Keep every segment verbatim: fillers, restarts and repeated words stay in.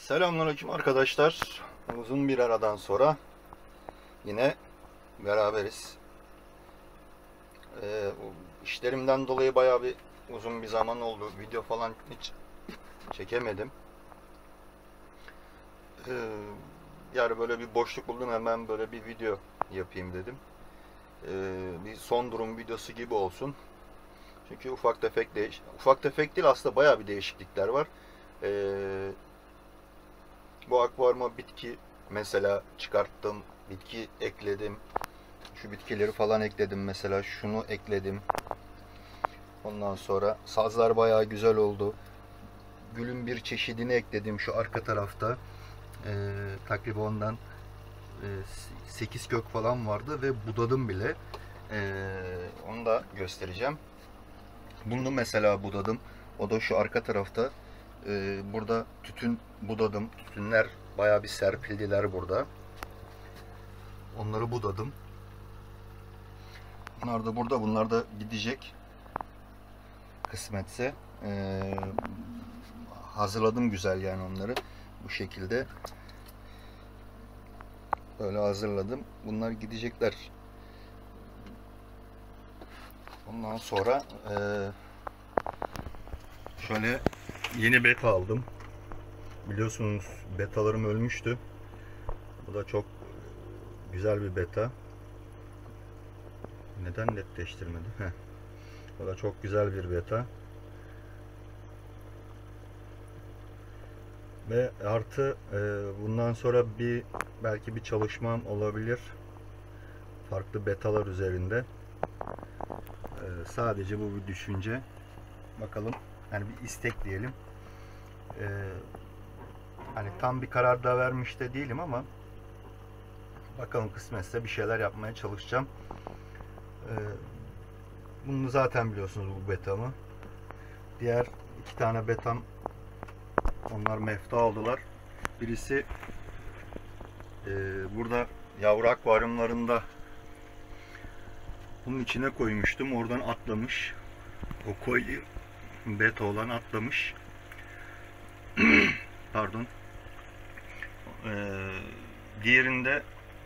Selamünaleyküm arkadaşlar. Uzun bir aradan sonra yine beraberiz. Ee, işlerimden dolayı bayağı bir uzun bir zaman oldu. Video falan hiç çekemedim. Ee, yani böyle bir boşluk buldum, hemen böyle bir video yapayım dedim. Ee, bir son durum videosu gibi olsun. Çünkü ufak tefek değiş ufak tefek değil, aslında bayağı bir değişiklikler var. Ee, bu akvaryuma bitki mesela çıkarttım, bitki ekledim. Şu bitkileri falan ekledim mesela, şunu ekledim. Ondan sonra sazlar bayağı güzel oldu. Gülün bir çeşidini ekledim şu arka tarafta. Ee, takribi ondan e, sekiz kök falan vardı ve budadım bile. Ee, onu da göstereceğim. Bunu mesela budadım. O da şu arka tarafta. Ee, burada tütün budadım. Tütünler bayağı bir serpildiler burada. Onları budadım. Bunlar da burada. Bunlar da gidecek. Kısmetse. Ee, hazırladım güzel yani onları. Bu şekilde. Böyle hazırladım. Bunlar gidecekler. Ondan sonra e, şöyle yeni beta aldım. Biliyorsunuz betalarım ölmüştü. Bu da çok güzel bir beta. Neden netleştirmedi? Heh. Bu da çok güzel bir beta. Ve artı e, bundan sonra bir belki bir çalışmam olabilir. Farklı betalar üzerinde. E, sadece bu bir düşünce. Bakalım. Yani bir istek diyelim. E, hani tam bir karar da vermiş de değilim ama bakalım, kısmetse bir şeyler yapmaya çalışacağım. E, bunu zaten biliyorsunuz, bu betamı. Diğer iki tane betam, onlar mefta aldılar. Birisi e, burada yavru akvaryumlarında bunun içine koymuştum. Oradan atlamış. O koyu beta olan atlamış. Pardon. Ee, diğerinde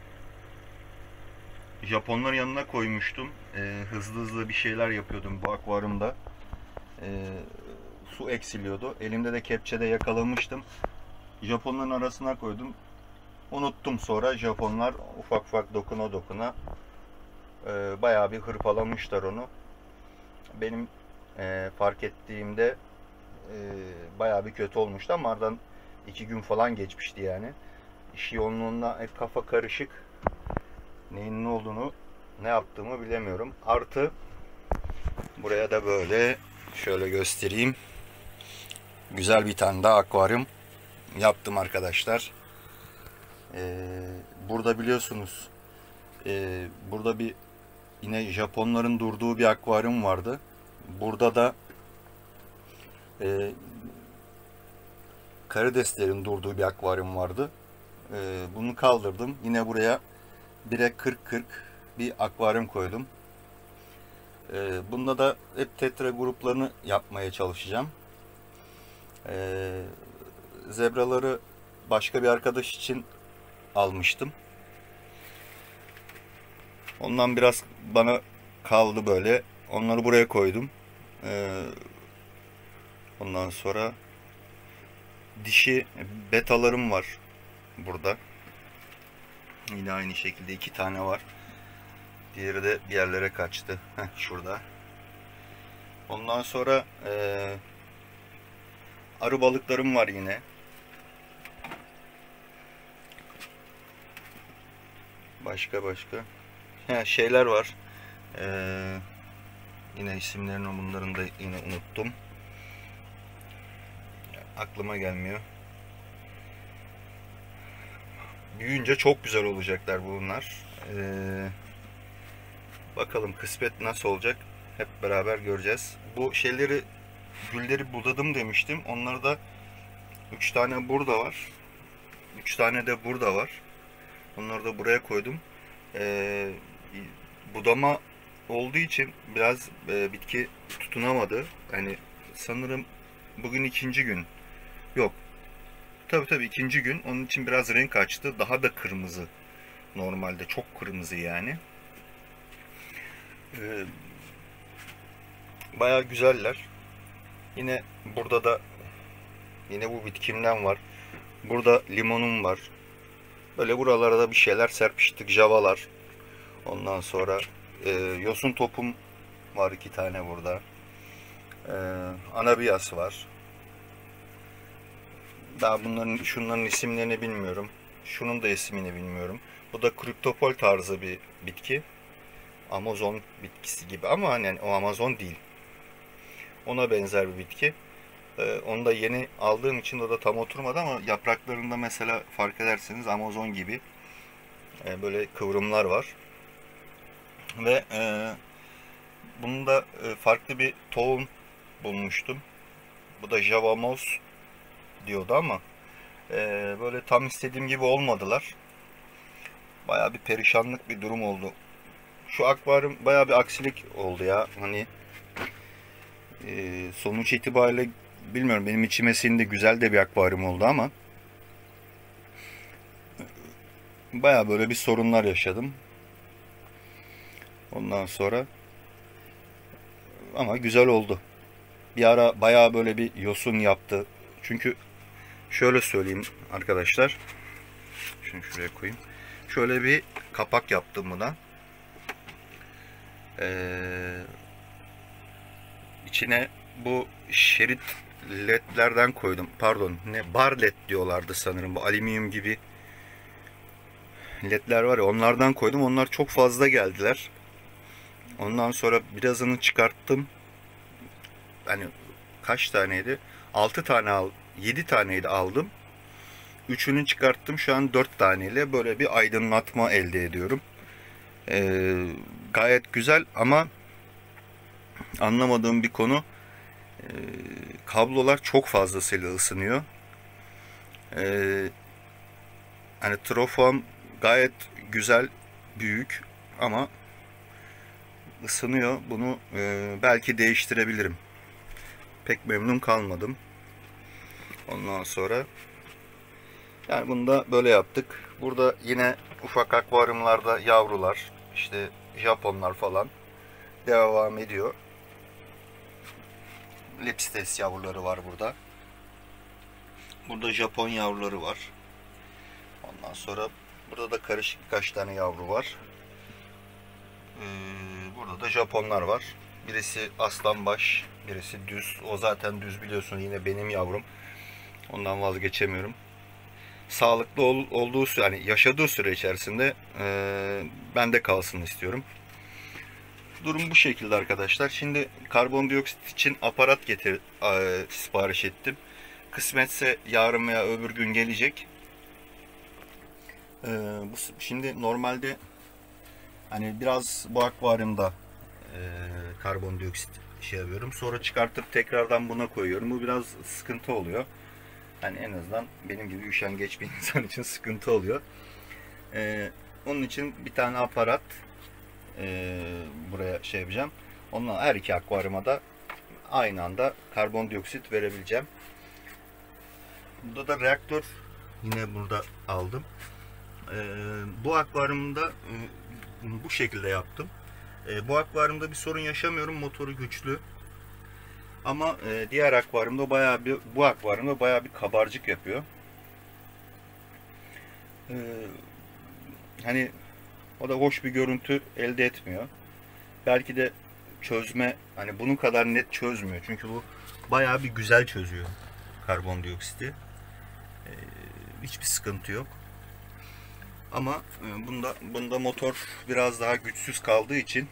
Japonların yanına koymuştum. Ee, hızlı hızlı bir şeyler yapıyordum bu akvaryumda. Ee, su eksiliyordu. Elimde de kepçede yakalamıştım. Japonların arasına koydum. Unuttum sonra. Japonlar ufak ufak dokuna dokuna e, bayağı bir hırpalamışlar onu. Benim e, fark ettiğimde e, bayağı bir kötü olmuştu ama aradan iki gün falan geçmişti yani. İş yoğunluğunda hep kafa karışık. Neyin ne olduğunu, ne yaptığımı bilemiyorum. Artı buraya da böyle şöyle göstereyim. Güzel bir tane daha akvaryum yaptım arkadaşlar. Ee, burada biliyorsunuz e, burada bir yine Japonların durduğu bir akvaryum vardı. Burada da e, karideslerin durduğu bir akvaryum vardı. E, bunu kaldırdım. Yine buraya bire kırk kırk bir akvaryum koydum. E, bunda da hep tetra gruplarını yapmaya çalışacağım. E, zebraları başka bir arkadaş için almıştım. Ondan biraz bana kaldı böyle. Onları buraya koydum. E, ondan sonra dişi betalarım var burada. Yine aynı şekilde iki tane var. Diğeri de bir yerlere kaçtı. Heh, şurada. Ondan sonra e, arı balıklarım var yine. Başka başka He, şeyler var. E, yine isimlerini, bunların da yine unuttum. Aklıma gelmiyor. Büyüyünce çok güzel olacaklar bunlar. Ee, bakalım kısmet nasıl olacak, hep beraber göreceğiz. Bu şeyleri, gülleri budadım demiştim. Onları da üç tane burada var. üç tane de burada var. Onları da buraya koydum. Ee, budama olduğu için biraz e, bitki tutunamadı. Yani sanırım bugün ikinci gün. Yok. Tabii tabii ikinci gün onun için biraz renk açtı. Daha da kırmızı. Normalde çok kırmızı yani. Ee, bayağı güzeller. Yine burada da yine bu bitkimden var. Burada limonum var. Böyle buralara da bir şeyler serpiştik. Javalar. Ondan sonra e, yosun topum var iki tane burada. E, Anabias var. Daha bunların şunların isimlerini bilmiyorum. Şunun da ismini bilmiyorum. Bu da kriptopol tarzı bir bitki. Amazon bitkisi gibi ama hani o Amazon değil. Ona benzer bir bitki. Ee, onu da yeni aldığım için o da tam oturmadı ama yapraklarında mesela fark ederseniz Amazon gibi e, böyle kıvrımlar var. Ve e, bunun da e, farklı bir tohum bulmuştum. Bu da Java Moss diyordu ama e, böyle tam istediğim gibi olmadılar. Bayağı bir perişanlık bir durum oldu. Şu akvaryum bayağı bir aksilik oldu ya. Hani e, sonuç itibariyle bilmiyorum, benim içime sindi, güzel de bir akvaryum oldu ama bayağı böyle bir sorunlar yaşadım. Ondan sonra ama güzel oldu. Bir ara bayağı böyle bir yosun yaptı. Çünkü şöyle söyleyeyim arkadaşlar. Şunu şuraya koyayım. Şöyle bir kapak yaptım buna. Ee, içine bu şerit ledlerden koydum. Pardon, ne bar led diyorlardı sanırım. Bu alüminyum gibi ledler var ya, onlardan koydum. Onlar çok fazla geldiler. Ondan sonra birazını çıkarttım. Hani kaç taneydi? altı tane al, yedi taneydi aldım. üçünü çıkarttım. Şu an dört taneyle böyle bir aydınlatma elde ediyorum. Ee, gayet güzel ama anlamadığım bir konu, e, kablolar çok fazlasıyla ısınıyor. Ee, hani trofom gayet güzel, büyük ama ısınıyor. Bunu e, belki değiştirebilirim. Pek memnun kalmadım. Ondan sonra yani bunu da böyle yaptık. Burada yine ufak akvaryumlarda yavrular, işte Japonlar falan devam ediyor. Lepistes yavruları var burada. Burada Japon yavruları var. Ondan sonra burada da karışık birkaç tane yavru var. Ee, burada da Japonlar var. Birisi aslanbaş, birisi düz. O zaten düz, biliyorsun, yine benim yavrum. Ondan vazgeçemiyorum. Sağlıklı ol, olduğu süre, yani yaşadığı süre içerisinde e, bende kalsın istiyorum. Durum bu şekilde arkadaşlar. Şimdi karbondioksit için aparat getir e, sipariş ettim. Kısmetse yarın veya öbür gün gelecek. E, bu şimdi normalde hani biraz bu akvaryumda e, karbondioksit şey yapıyorum. Sonra çıkartıp tekrardan buna koyuyorum. Bu biraz sıkıntı oluyor. Hani en azından benim gibi üşengeç bir insan için sıkıntı oluyor. Ee, onun için bir tane aparat e, buraya şey yapacağım. Onunla her iki akvaryuma da aynı anda karbondioksit verebileceğim. Burada da reaktör yine burada aldım. Ee, bu akvaryumda e, bu şekilde yaptım. E, bu akvaryumda bir sorun yaşamıyorum. Motoru güçlü. Ama e, diğer akvaryumda bayağı bir, bu akvaryumda bayağı bir kabarcık yapıyor. E, hani o da hoş bir görüntü elde etmiyor. Belki de çözme, hani bunun kadar net çözmüyor. Çünkü bu bayağı bir güzel çözüyor karbondioksiti. E, hiçbir sıkıntı yok. Ama e, bunda bunda motor biraz daha güçsüz kaldığı için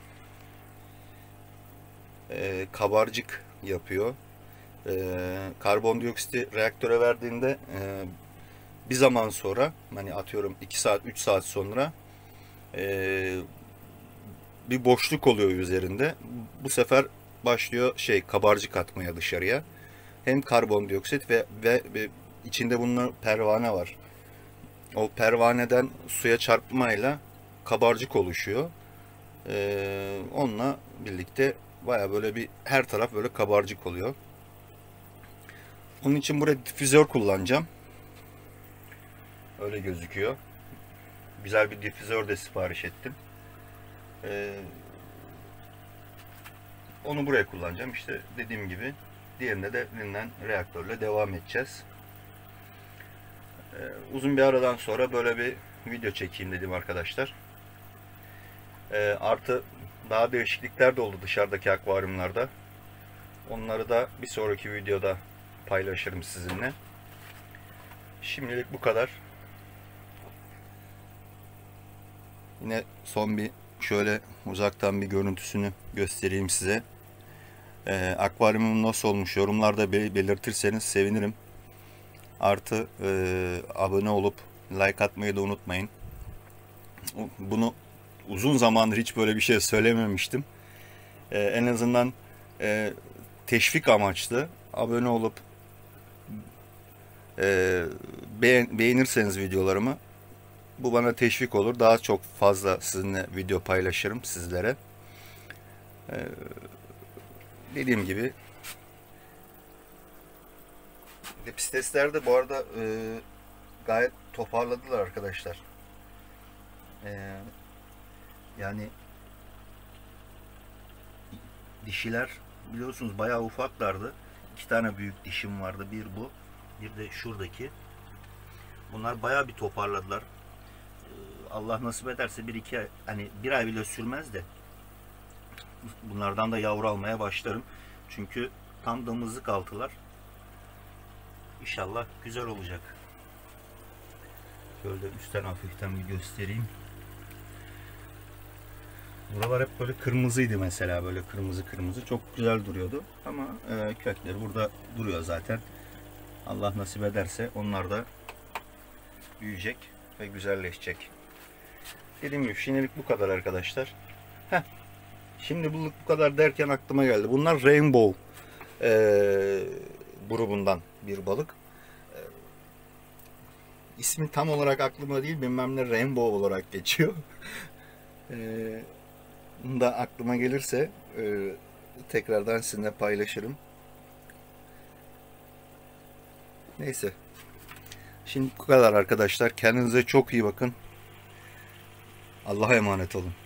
e, kabarcık yapıyor. E, karbondioksiti reaktöre verdiğinde e, bir zaman sonra, hani atıyorum iki saat üç saat sonra e, bir boşluk oluyor üzerinde. Bu sefer başlıyor şey kabarcık atmaya dışarıya. Hem karbondioksit ve, ve, ve içinde bunun pervane var. O pervaneden suya çarpmayla kabarcık oluşuyor. E, onunla birlikte baya böyle bir her taraf böyle kabarcık oluyor. Onun için buraya difüzör kullanacağım. Öyle gözüküyor. Güzel bir difüzör de sipariş ettim. Ee, onu buraya kullanacağım. İşte dediğim gibi diğerinde de dinlen reaktörle devam edeceğiz. Ee, uzun bir aradan sonra böyle bir video çekeyim dedim arkadaşlar. Ee, artı daha değişiklikler de oldu dışarıdaki akvaryumlarda. Onları da bir sonraki videoda paylaşırım sizinle. Şimdilik bu kadar. Yine son bir şöyle uzaktan bir görüntüsünü göstereyim size. Ee, akvaryumum nasıl olmuş yorumlarda belirtirseniz sevinirim. Artı e, abone olup like atmayı da unutmayın. Bunu uzun zamandır hiç böyle bir şey söylememiştim. Ee, en azından e, teşvik amaçlı abone olup e, beğen, beğenirseniz videolarımı bu bana teşvik olur. Daha çok fazla sizinle video paylaşırım sizlere. Ee, dediğim gibi lepistesler de bu arada e, gayet toparladılar arkadaşlar. Ee, yani dişiler biliyorsunuz bayağı ufaklardı. İki tane büyük dişim vardı. Bir bu, bir de şuradaki. Bunlar bayağı bir toparladılar. Allah nasip ederse bir iki ay, hani bir ay bile sürmez de bunlardan da yavru almaya başlarım. Çünkü tam damızlık altılar. İnşallah güzel olacak. Şöyle üstten hafiften bir göstereyim. Buralar hep böyle kırmızıydı mesela, böyle kırmızı kırmızı çok güzel duruyordu ama e, kökleri burada duruyor zaten. Allah nasip ederse onlar da büyüyecek ve güzelleşecek. Dediğim gibi şimdilik bu kadar arkadaşlar. Heh. Şimdi bu, bu kadar derken aklıma geldi. Bunlar Rainbow e, grubundan bir balık. E, ismi tam olarak aklıma değil, bilmem ne Rainbow olarak geçiyor. e, bunu da aklıma gelirse e, tekrardan sizinle paylaşırım. Neyse. Şimdi bu kadar arkadaşlar. Kendinize çok iyi bakın. Allah'a emanet olun.